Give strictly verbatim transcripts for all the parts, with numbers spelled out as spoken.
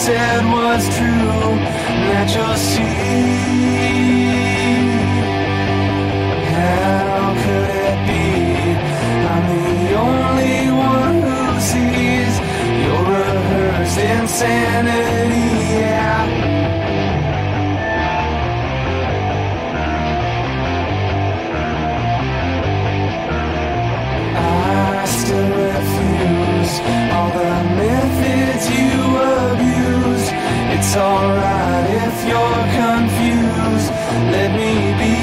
said was true, that you'll see. How could it be? I'm the only one who sees your rehearsed insanity, yeah. I still refuse all the methods you abuse. It's alright if you're confused, let me be.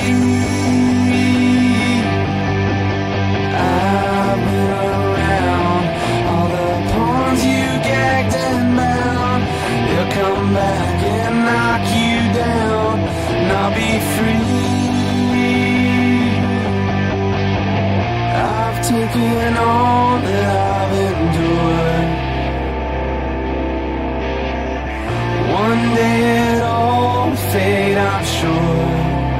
I've been around all the pawns you gagged and bound. They'll come back and knock you down, and I'll be free. I've taken all that I've endured. One day it'll fade, I'm sure.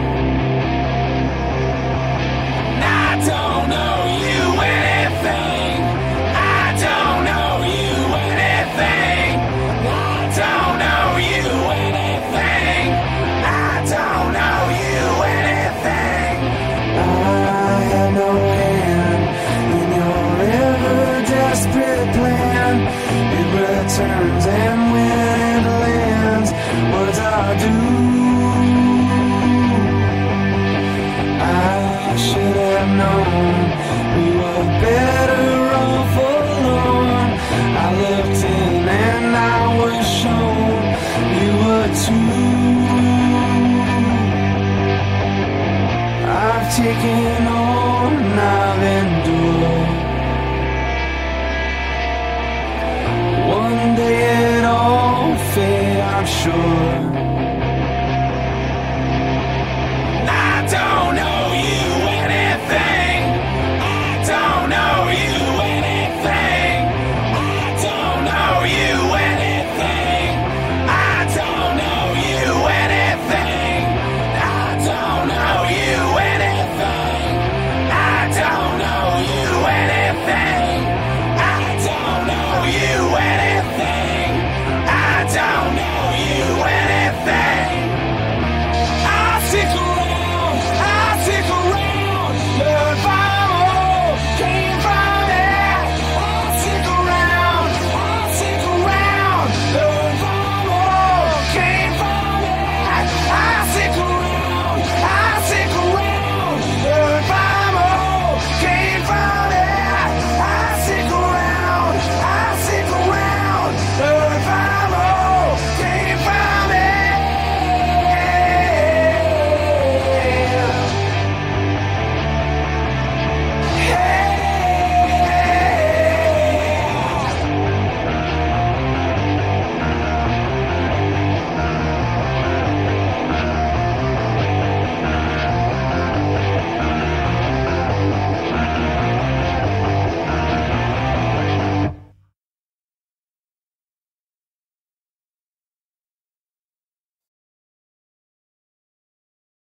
I don't know you anything. I don't know you anything. I don't know you anything. I don't know you anything. I had no hand in your ever-desperate plan. It returns, and when it lands, what I do, I should have known we were better off alone. I looked in and I was shown you were too. I've taken all and I've endured. One day it'll fade, I'm sure.